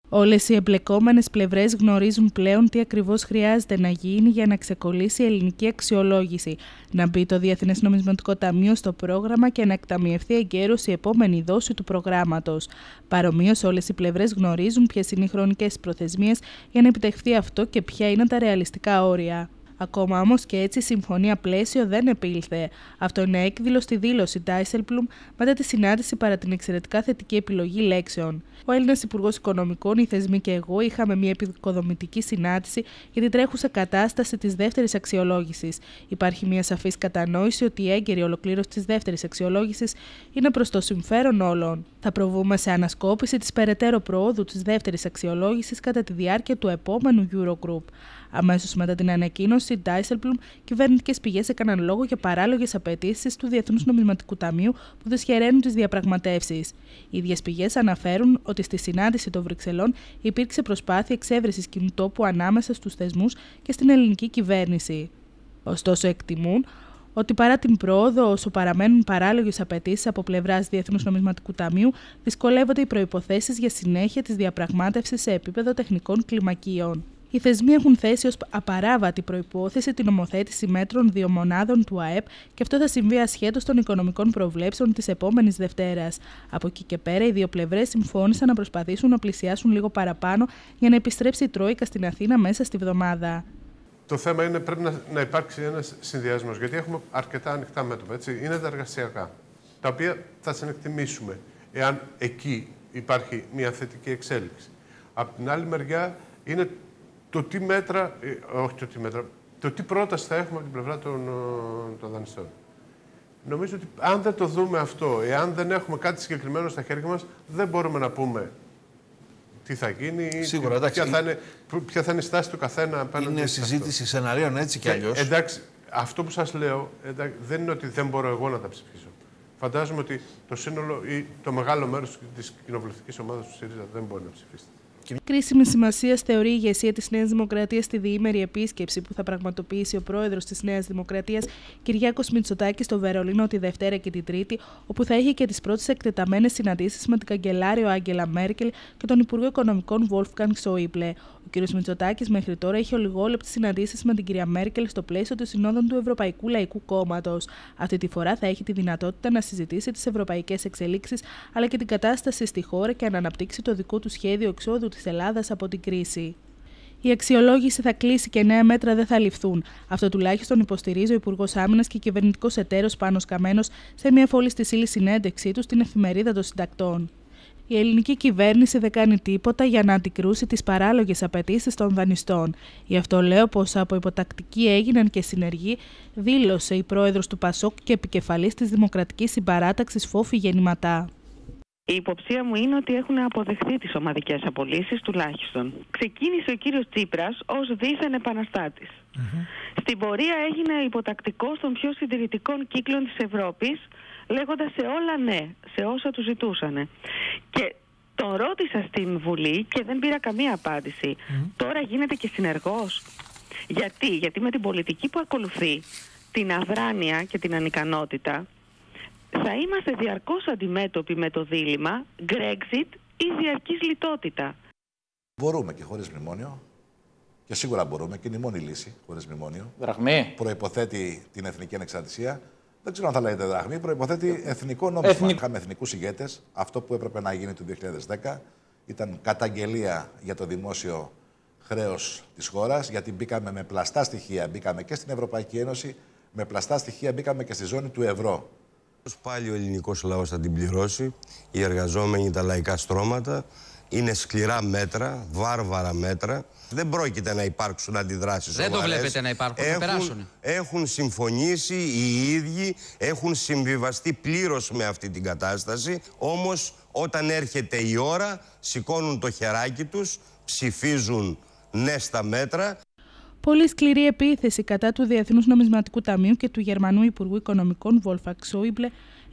Όλες οι εμπλεκόμενες πλευρές γνωρίζουν πλέον τι ακριβώς χρειάζεται να γίνει για να ξεκολλήσει η ελληνική αξιολόγηση, να μπει το Διεθνές Νομισματικό Ταμείο στο πρόγραμμα και να εκταμιευθεί εγκαίρως η επόμενη δόση του προγράμματος. Παρομοίως, όλες οι πλευρές γνωρίζουν ποιες είναι οι χρονικές προθεσμίες για να επιτευχθεί αυτό και ποια είναι τα ρεαλιστικά όρια. Ακόμα όμως και έτσι η συμφωνία πλαίσιο δεν επήλθε. Αυτό είναι έκδηλο στη δήλωση Dijsselbloem μετά τη συνάντηση παρά την εξαιρετικά θετική επιλογή λέξεων. Ο Έλληνας Υπουργός Οικονομικών, οι θεσμοί και εγώ είχαμε μια επικοδομητική συνάντηση για την τρέχουσα κατάσταση της δεύτερης αξιολόγησης. Υπάρχει μια σαφής κατανόηση ότι η έγκαιρη ολοκλήρωση της δεύτερης αξιολόγησης είναι προς το συμφέρον όλων. Θα προβούμε σε ανασκόπηση της περαιτέρω προόδου της δεύτερης αξιολόγησης κατά τη διάρκεια του επόμενου Eurogroup. Αμέσως μετά την ανακοίνωση, Dijsselbloem, κυβερνητικές πηγές έκαναν λόγο για παράλογες απαιτήσεις του Διεθνούς Νομισματικού Ταμείου που δυσχεραίνουν τις διαπραγματεύσεις. Οι ίδιες πηγές αναφέρουν ότι στη συνάντηση των Βρυξελών υπήρξε προσπάθεια εξέβρεσης κοινού τόπου ανάμεσα στους θεσμούς και στην ελληνική κυβέρνηση. Ωστόσο, εκτιμούν ότι παρά την πρόοδο, όσο παραμένουν παράλογες απαιτήσεις από πλευράς Διεθνούς Νομισματικού Ταμείου, δυσκολεύονται οι προϋποθέσεις για συνέχεια της διαπραγμάτευσης σε επίπεδο τεχνικών κλιμακίων. Οι θεσμοί έχουν θέσει ως απαράβατη προϋπόθεση την ομοθέτηση μέτρων 2 μονάδων του ΑΕΠ και αυτό θα συμβεί ασχέτως των οικονομικών προβλέψεων της επόμενης Δευτέρας. Από εκεί και πέρα, οι δύο πλευρές συμφώνησαν να προσπαθήσουν να πλησιάσουν λίγο παραπάνω για να επιστρέψει η Τρόικα στην Αθήνα μέσα στη βδομάδα. Το θέμα είναι πρέπει να υπάρξει ένας συνδυασμός, γιατί έχουμε αρκετά ανοιχτά μέτωπα. Έτσι. Είναι τα εργασιακά, τα οποία θα συνεκτιμήσουμε εάν εκεί υπάρχει μια θετική εξέλιξη. Από την άλλη μεριά είναι το τι πρόταση θα έχουμε από την πλευρά των δανειστών. Νομίζω ότι αν δεν το δούμε αυτό, εάν δεν έχουμε κάτι συγκεκριμένο στα χέρια μας, δεν μπορούμε να πούμε τι θα γίνει, σίγουρα, ποια θα είναι η στάση του καθένα απέναντι. Είναι συζήτηση σεναρίων έτσι κι αλλιώς. Εντάξει, αυτό που σας λέω δεν είναι ότι δεν μπορώ εγώ να τα ψηφίσω. Φαντάζομαι ότι το σύνολο ή το μεγάλο μέρος της κοινοβουλευτικής ομάδας του ΣΥΡΙΖΑ δεν μπορεί να ψηφίσει. Κρίσιμη σημασία θεωρεί η ηγεσία της Νέας Δημοκρατίας στη διήμερη επίσκεψη που θα πραγματοποιήσει ο πρόεδρος της Νέας Δημοκρατίας, Κυριάκος Μητσοτάκης, στο Βερολίνο τη Δευτέρα και την Τρίτη, όπου θα έχει και τις πρώτες εκτεταμένες συναντήσεις με την καγκελάριο Άγγελα Μέρκελ και τον Υπουργό Οικονομικών Wolfgang Schäuble. Ο κ. Μητσοτάκης μέχρι τώρα είχε ολιγόλεπτες συναντήσεις με την κυρία Μέρκελ στο πλαίσιο των συνόδων του Ευρωπαϊκού Λαϊκού Κόμματος. Αυτή τη φορά θα έχει τη δυνατότητα να συζητήσει τις ευρωπαϊκές εξελίξεις αλλά και την κατάσταση στη χώρα και να αναπτύξει το δικό του σχέδιο εξόδου της Ελλάδας από την κρίση. Η αξιολόγηση θα κλείσει και νέα μέτρα δεν θα ληφθούν. Αυτό τουλάχιστον υποστηρίζει ο Υπουργός Άμυνας και κυβερνητικός εταίρος Πάνος Καμένος σε μια φόλη στη ύλη συνέντευξή του στην εφημερίδα των συντακτών. Η ελληνική κυβέρνηση δεν κάνει τίποτα για να αντικρούσει τις παράλογες απαιτήσεις των δανειστών. Γι' αυτό λέω πως από υποτακτική έγιναν και συνεργοί, δήλωσε η πρόεδρος του ΠΑΣΟΚ και επικεφαλής της Δημοκρατικής Συμπαράταξης Φόφη Γεννηματά. Η υποψία μου είναι ότι έχουν αποδεχθεί τις ομαδικές απολύσεις τουλάχιστον. Ξεκίνησε ο κύριος Τσίπρας ως δίθεν επαναστάτης. Στην πορεία έγινε υποτακτικός των πιο συντηρητικών κύκλων της Ευρώπης, λέγοντας σε όλα ναι, σε όσα του ζητούσανε. Και τον ρώτησα στην Βουλή και δεν πήρα καμία απάντηση. Τώρα γίνεται και συνεργός. Γιατί με την πολιτική που ακολουθεί, την αδράνεια και την ανικανότητα, θα είμαστε διαρκώς αντιμέτωποι με το δίλημμα Brexit ή διαρκής λιτότητα. Μπορούμε και χωρίς μνημόνιο. Και σίγουρα μπορούμε και είναι η μόνη λύση χωρίς μνημόνιο. Δραχμή. Προϋποθέτει την εθνική ανεξαρτησία. Δεν ξέρω αν θα λέγεται δραχμή. Προϋποθέτει εθνικό νόμισμα. Είχαμε εθνικούς ηγέτες. Αυτό που έπρεπε να γίνει το 2010 ήταν καταγγελία για το δημόσιο χρέος της χώρας. Γιατί μπήκαμε με πλαστά στοιχεία. Μπήκαμε και στην Ευρωπαϊκή Ένωση. Με πλαστά στοιχεία μπήκαμε και στη ζώνη του ευρώ. Πάλι ο ελληνικός λαός θα την πληρώσει, οι εργαζόμενοι, τα λαϊκά στρώματα. Είναι σκληρά μέτρα, βάρβαρα μέτρα. Δεν πρόκειται να υπάρξουν αντιδράσεις. Δεν το βλέπετε να υπάρχουν, να περάσουν. Έχουν συμφωνήσει οι ίδιοι, έχουν συμβιβαστεί πλήρως με αυτή την κατάσταση. Όμως όταν έρχεται η ώρα, σηκώνουν το χεράκι τους, ψηφίζουν ναι στα μέτρα. Πολύ σκληρή επίθεση κατά του Διεθνούς Νομισματικού Ταμείου και του Γερμανού Υπουργού Οικονομικών Wolfgang Schäuble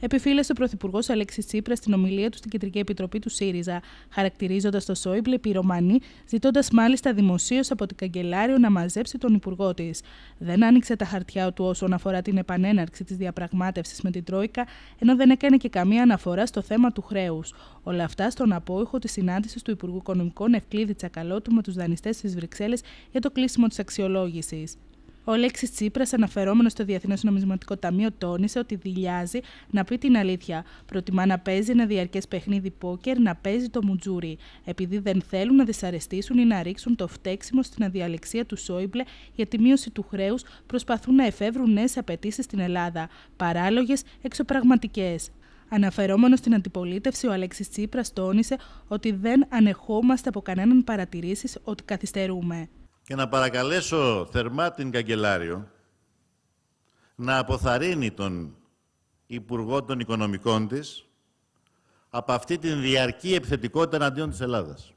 επιφύλασε ο Πρωθυπουργός Αλέξης Τσίπρας στην ομιλία του στην Κεντρική Επιτροπή του ΣΥΡΙΖΑ, χαρακτηρίζοντας το Σόιμπλε πυρομανή, ζητώντας μάλιστα δημοσίως από την Καγκελάριο να μαζέψει τον υπουργό της. Δεν άνοιξε τα χαρτιά του όσον αφορά την επανέναρξη της διαπραγμάτευσης με την Τρόικα, ενώ δεν έκανε και καμία αναφορά στο θέμα του χρέους. Όλα αυτά στον απόϊχο της συνάντησης του Υπουργού Οικονομικών Ευκλήδη Τσακαλώτου με τους δανειστές της Βρυξέλλες για το κλείσιμο της αξιολόγησης. Ο Αλέξης Τσίπρας, αναφερόμενος στο Διεθνές Νομισματικό Ταμείο, τόνισε ότι δειλιάζει να πει την αλήθεια. Προτιμά να παίζει ένα διαρκές παιχνίδι πόκερ, να παίζει το μουτζούρι, επειδή δεν θέλουν να δυσαρεστήσουν ή να ρίξουν το φταίξιμο στην αδιαλεξία του Σόιμπλε για τη μείωση του χρέους, προσπαθούν να εφεύρουν νέες απαιτήσεις στην Ελλάδα, παράλογες, εξωπραγματικές. Αναφερόμενος στην αντιπολίτευση, ο Αλέξης Τσίπρας τόνισε ότι δεν ανεχόμαστε από κανέναν παρατηρήσεις ότι καθυστερούμε. Και να παρακαλέσω θερμά την Καγκελάριο να αποθαρρύνει τον Υπουργό των Οικονομικών της από αυτή την διαρκή επιθετικότητα εναντίον της Ελλάδας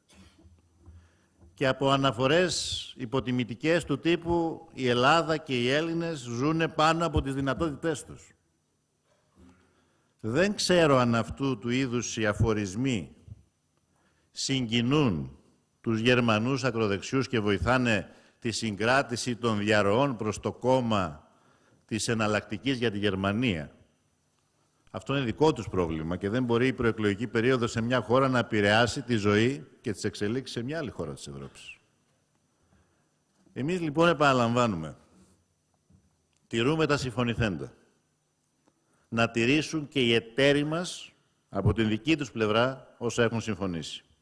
και από αναφορές υποτιμητικές του τύπου «η Ελλάδα και οι Έλληνες ζουν πάνω από τις δυνατότητές τους». Δεν ξέρω αν αυτού του είδους οι αφορισμοί συγκινούν τους Γερμανούς ακροδεξιούς και βοηθάνε τη συγκράτηση των διαρροών προς το κόμμα της εναλλακτικής για τη Γερμανία. Αυτό είναι δικό τους πρόβλημα και δεν μπορεί η προεκλογική περίοδος σε μια χώρα να επηρεάσει τη ζωή και τις εξελίξεις σε μια άλλη χώρα της Ευρώπης. Εμείς λοιπόν επαναλαμβάνουμε, τηρούμε τα συμφωνηθέντα. Να τηρήσουν και οι εταίροι μας από την δική τους πλευρά όσα έχουν συμφωνήσει.